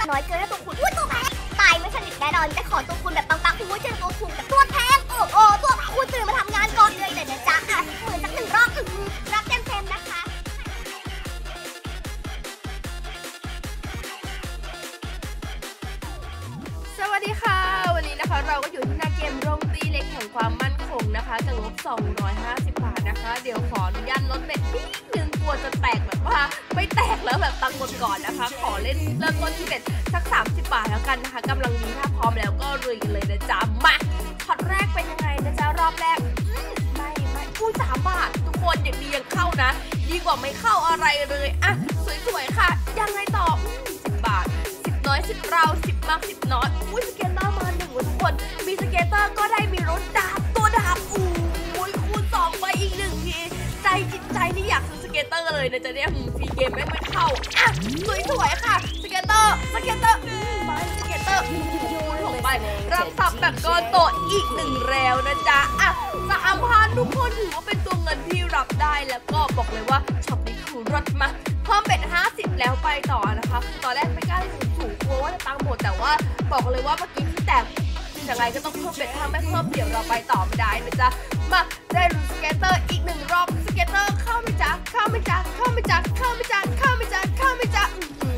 น้อยเกินแล้วตัวคุณตัวแพงตายไม่สนิทแน่นอนจะขอตัวคุณแบบปังๆเจอตัวคุณกับตัวแพงโอ้ตัวคุณตื่นมาทำงานก่อนเลยนะจ๊ะเหมือนสัก1 รอบรับเต็มๆนะคะสวัสดีค่ะวันนี้นะคะเราก็อยู่ที่หน้าเกมโรงตีเล็กแห่งความมั่นคงนะคะกับงบ250 บาทนะคะเดี๋ยวขออนุญาตลดเบ็ดนิดนึงกลัวจะแตกแบบว่าไม่แตกแล้วแบบตังหมดก่อนนะคะขอเล่นเริ่มต้นที่เบ็ดสัก30 บาทแล้วกันนะคะกำลังดีถ้าพร้อมแล้วก็ลุยกันเลยนะจ๊ะมาช็อตแรกเป็นยังไงนะจ๊ะรอบแรกไม่กู้3 บาททุกคนอย่างดียังเข้านะดีกว่าไม่เข้าอะไรเลยอ่ะสวยๆค่ะยังไงต่อ10 บาท10 น้อย10 เรา10 มาก 10 น้อยอุ้ยสเก็ตเตอร์มา1ทุกคนมีสเก็ตเตอร์ก็ได้มีรถดาบตัวดาบอุ้ยคูณ2ไปอีก1ทีจิตใจนี่อยากซื้อสเก็ตเตอร์เลยนะจ๊ะเนี่ยฟรีเกมไม่เข้าอ่ะสวยๆค่ะสเก็ตเตอร์มาสเก็ตเตอร์ลงไปรับทรัพย์แบบก้อนโตอีก1แล้วนะจ๊ะอ่ะ3,000ทุกคนถือว่าเป็นตัวเงินที่รับได้แล้วก็บอกเลยว่าช็อปนี้คือรถมาเพิ่มเป็น50แล้วไปต่อนะคะคือตอนแรกไม่กล้าที่สูงกลัวว่าจะตังหมดแต่ว่าบอกเลยว่าเมื่อกี้คือแตกยังไงก็ต้องเพิ่มเป็นถ้าไม่เพิ่มเดี๋ยวเราไปต่อไม่ได้นะจ๊ะมาได้ลุ้นสเก็ตเตอร์อีก1 รอบสเก็ตเตอร์เข้าไหมจ๊ะเข้าไหมจ๊ะเข้าไหมจ๊ะเข้าไหมจ๊ะเข้าไหมจ๊ะเข้าไหมจ๊ะ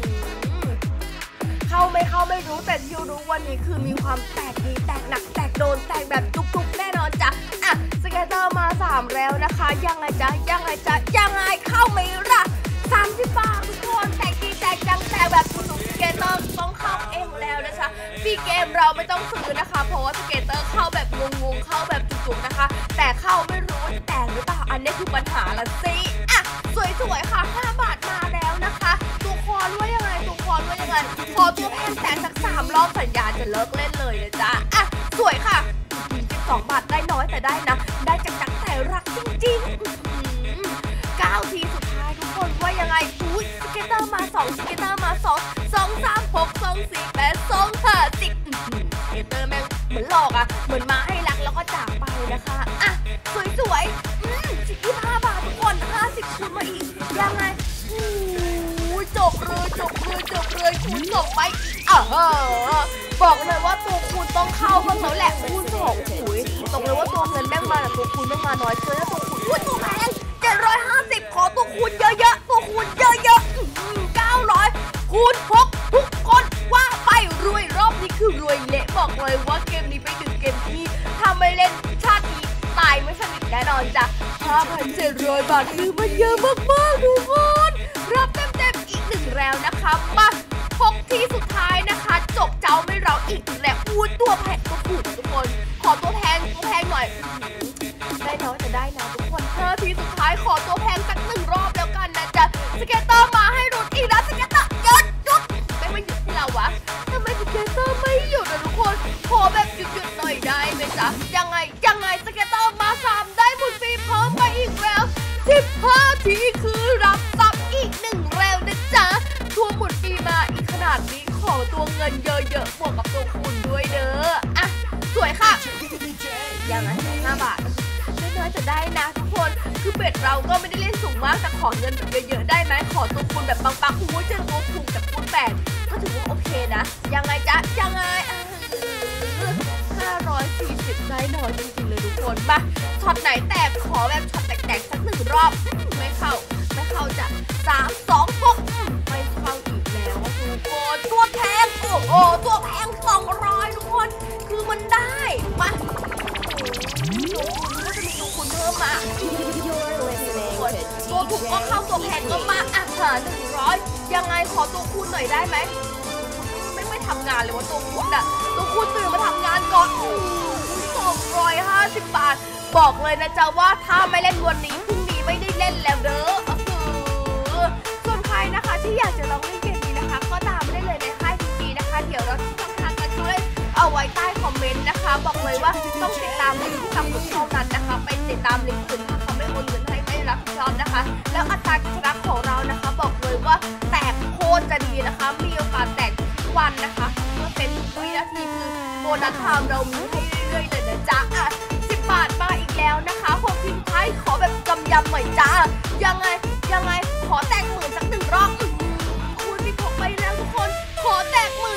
เข้าไม่รู้แต่ที่รู้วันนี้คือมีความแตกดีแตกหนักแตกโดนแตกแบบจุกๆแน่นอนจ้ะอ่ะสเก็ตเตอร์มา3แล้วนะคะยังไงจ๊ะยังไงเข้าไหมล่ะ30 บาททุกคนแตกดีแตกจังแตกแบบจุกๆสเก็ตเตอร์ต้องเข้าเองแล้วนะคะพี่เกมเราไม่ต้องซื้อนะคะเพราะว่าสเก็ตเตอร์เข้าแบบงงๆเข้าแบบจุกๆนะคะแต่เข้าไม่รู้ว่าแตกหรือเปล่าอันนี้คือปัญหาละสิอ่ะสวยๆค่ะ5 บาทมาแล้วนะคะตัวคอนว่ายังไงพอตัวแพงแตกสัก3 รอบสัญญาจะเลิกเล่นเลยนะจ๊ะอ่ะสวยค่ะ12 บาทได้น้อยแต่ได้นะได้จังแต่รักจริงๆ9 ทีสุดท้ายทุกคนว่ายังไงอุ้ยสเก็ตเตอร์มา2สเก็ตเตอร์มา2 2 3 6 2 4 8 2 5 10สเก็ตเตอร์แม่งเหมือนหลอกอ่ะเหมือนมาให้รักแล้วก็จากไปนะคะอ่ะสวย15 บาททุกคน50คูณมาอีกยังไงจบเลยคูณ2ไปบอกเลยว่าตัวคูณต้องเข้าบ้างแล้วแหละคูณ2บอกเลยว่าตัวเงินแม่งมาแต่ตัวคูณแม่งมาน้อยเกินแล้วตัวคูณตัวแพง750ขอตัวคูณเยอะๆตัวคูณเยอะๆ900คูณ6ทุกคนว่าไปรวยรอบนี้คือรวยเละบอกเลยว่าเกมนี้ไปถึงเกมที่ถ้าไม่เล่นชาตินี้ตายไม่สนิทแน่นอนจ้ะ 5,700 บาทคือมันเยอะมากๆทุกคนรับเต็มอีก1แล้วนะคะมา6 ทีสุดท้ายนะคะจบเจ้าไม่เราอีกแล้วตัวแพงตัวผูกทุกคนขอตัวแพงหน่อยได้น้อยแต่ได้นะทุกคน5 ทีสุดท้ายขอตัวแพงสัก1 รอบแล้วกันนะจ๊ะสเก็ตเตอร์มาให้รุดอีกแล้วสเก็ตเตอร์หยุดไม่หยุดที่เราวะทำไมสเก็ตเตอร์ไม่หยุดนะทุกคนขอแบบหยุดหน่อยได้ไหมจ๊ะยังไงสเก็ตเตอร์มา3ได้หมุนฟรีเพิ่มไปอีกแล้ว15 ทีคือรับทรัพย์อีก1แล้วนะจ๊ะตัวหมุนฟรีมาอีกขนาดนี้ขอตัวเงินเยอะๆบวกกับตัวคูณด้วยเด้ออ่ะสวยค่ะยังไง5 บาทน้อยๆจะได้นะทุกคนคือเบ็ดเราก็ไม่ได้เล่นสูงมากแต่ขอเงินแบบเยอะๆได้ไหมขอตัวคูณแบบปังๆเจอตัวคูณแบบคูณ8ก็ถือว่าโอเคนะยังไงจ๊ะยังไง540ได้น้อยจริงๆเลยทุกคนมาช็อตไหนแตกขอแบบช็อตแตกสัก1 รอบไม่เข้าจ้ะ3 2 6ไม่เข้าอีกแล้วทุกคนตัวแพงตัวแพง200ทุกคนคือมันได้มาก็จะมีตัวคูณเพิ่มมาตัวถูกก็เข้าตัวแพงก็มา100ยังไงขอตัวคูณหน่อยได้ไหมไม่ทำงานเลยว่าตัวคูณตื่นมาทำงานก่อน250 บาทบอกเลยนะจ๊ะว่าถ้าไม่เล่นวันนี้พรุ่งนี้ไม่ได้เล่นแล้วเด้อส่วนใครนะคะที่อยากจะลองเล่นเกมนี้นะคะก็ตามได้เลยในค่ายทีนะคะเดี๋ยวเราจะทำการกันช่วยเอาไว้ใต้คอมเมนต์นะคะบอกเลยว่าต้องติดตามลิงก์ที่ทำเท่านั้นนะคะไปติดตามลิงก์อื่นเขาไม่โอนเงินให้ไม่รับผิดชอบนะคะแล้วอัตราการชนะของเรานะคะบอกเลยว่าแตกโคตรจะดีนะคะมีโอกาสแตกทุกวันนะคะเมื่อเป็นวินาทีคือโบนัสไทม์เรามีให้เรื่อยๆเลยนะจ๊ะ10 บาทมาอีกแล้วนะคะ6 ทีสุดท้ายขอแบบกำยำหน่อยจ้ายังไงขอแตก10,000สัก1 รอบคูณ16ไปแล้วทุกคนขอแตก10,000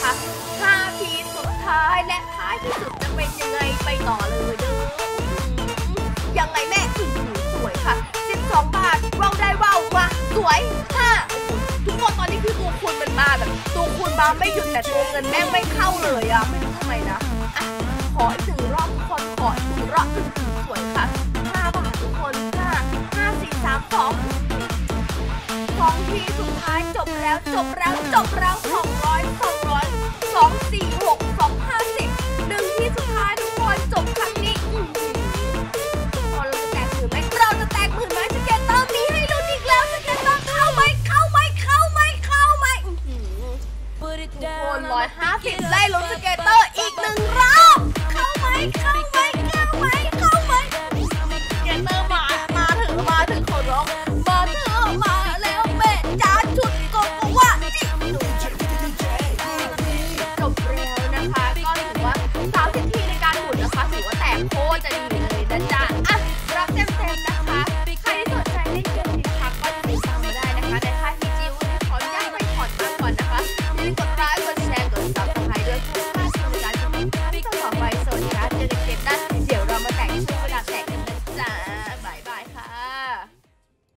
นะคะ5ทีสุดท้ายและท้ายที่สุดจะเป็นยังไงไปต่อเลยเด้อยังไงแม่สวยค่ะ12 บาทว้าวได้ว้าวมาสวยทุกคนตอนนี้คือตัวคูณมันมาแบบตัวคูณมาไม่หยุดแต่ตัวเงินแม่งไม่เข้าเลยอ่ะไม่รู้ทำไมนะขออีก1 รอบทุกคนขออีก1 รอบสวยค่ะ5 บาททุกคน5 4 3 2ทีสุดท้ายจบแล้ว200 2 4 6 2